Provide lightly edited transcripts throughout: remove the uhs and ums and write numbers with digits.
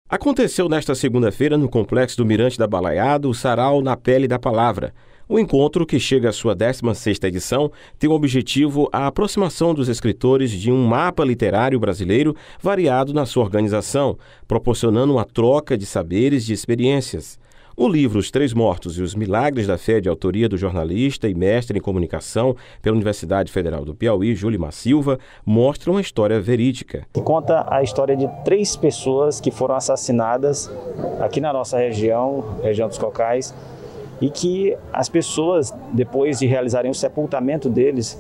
Aconteceu nesta segunda-feira no Complexo do Mirante da Balaiada o Sarau Na Pele da Palavra. O encontro, que chega à sua 16ª edição, tem o objetivo a aproximação dos escritores de um mapa literário brasileiro variado na sua organização, proporcionando uma troca de saberes e de experiências. O livro Os Três Mortos e os Milagres da Fé, de autoria do jornalista e mestre em comunicação pela Universidade Federal do Piauí, Julimar Silva, mostra uma história verídica. Conta a história de 3 pessoas que foram assassinadas aqui na nossa região dos Cocais, e que as pessoas, depois de realizarem o sepultamento deles,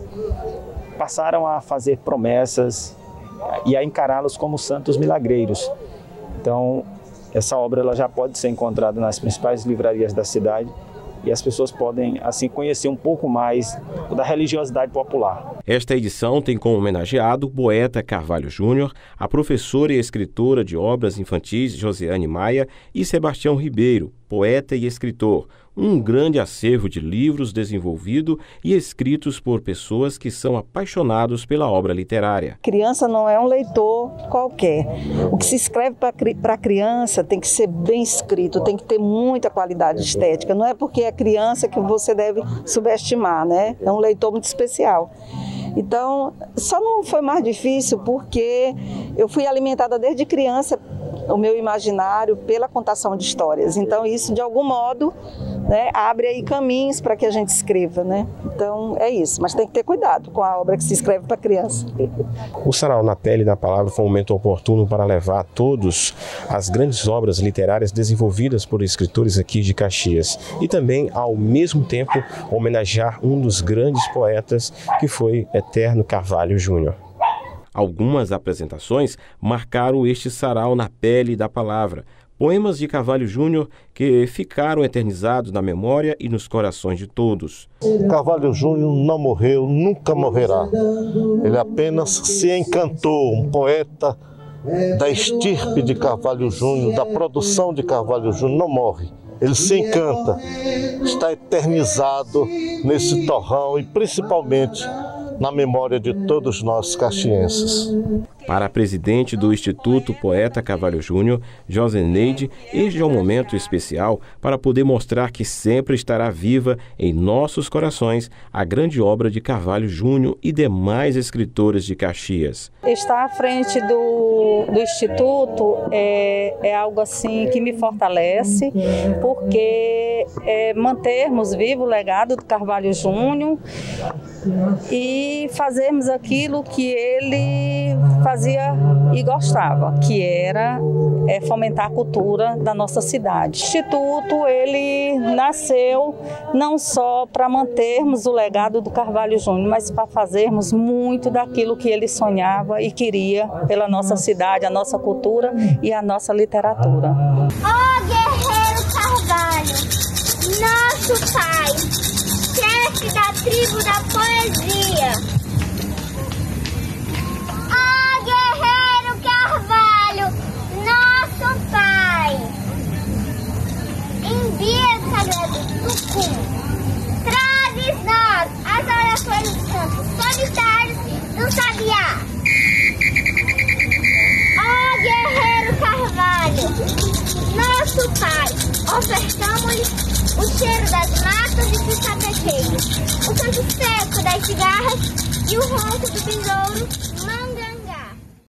passaram a fazer promessas e a encará-los como santos milagreiros. Então, essa obra ela já pode ser encontrada nas principais livrarias da cidade e as pessoas podem, assim, conhecer um pouco mais da religiosidade popular. Esta edição tem como homenageado o poeta Carvalho Júnior, a professora e escritora de obras infantis Josiane Maia e Sebastião Ribeiro, poeta e escritor. Um grande acervo de livros desenvolvido e escritos por pessoas que são apaixonados pela obra literária. Criança não é um leitor qualquer. O que se escreve para a criança tem que ser bem escrito, tem que ter muita qualidade estética. Não é porque é criança que você deve subestimar, né? É um leitor muito especial. Então, só não foi mais difícil porque eu fui alimentada desde criança, o meu imaginário, pela contação de histórias. Então, isso, de algum modo, né, abre aí caminhos para que a gente escreva, né? Então, é isso. Mas tem que ter cuidado com a obra que se escreve para criança. O Sarau Na Pele da Palavra foi um momento oportuno para levar a todos as grandes obras literárias desenvolvidas por escritores aqui de Caxias. E também, ao mesmo tempo, homenagear um dos grandes poetas, que foi Eterno Carvalho Júnior. Algumas apresentações marcaram este Sarau Na Pele da Palavra. Poemas de Carvalho Júnior que ficaram eternizados na memória e nos corações de todos. Carvalho Júnior não morreu, nunca morrerá. Ele apenas se encantou, um poeta da estirpe de Carvalho Júnior, da produção de Carvalho Júnior, não morre. Ele se encanta, está eternizado nesse torrão e principalmente na memória de todos nós caxienses. Para a presidente do Instituto Poeta Carvalho Júnior, Joseneide, este é um momento especial para poder mostrar que sempre estará viva em nossos corações a grande obra de Carvalho Júnior e demais escritores de Caxias. Estar à frente do Instituto é algo assim que me fortalece, porque mantermos vivo o legado do Carvalho Júnior e fazermos aquilo que ele fazia e gostava, que era fomentar a cultura da nossa cidade. O Instituto, ele nasceu não só para mantermos o legado do Carvalho Júnior, mas para fazermos muito daquilo que ele sonhava e queria pela nossa cidade, a nossa cultura e a nossa literatura. Ó guerreiro Carvalho, nosso pai, chefe da tribo da poesia. Ó guerreiro Carvalho, nosso pai, envia sagrado Tucum, trazes nós as orações dos santos solitários do Sabiá. Ó guerreiro Carvalho, nosso pai, ofertamos-lhe o cheiro das matas e dos sapeteiros, o canto seco das cigarras e o ronco do besouro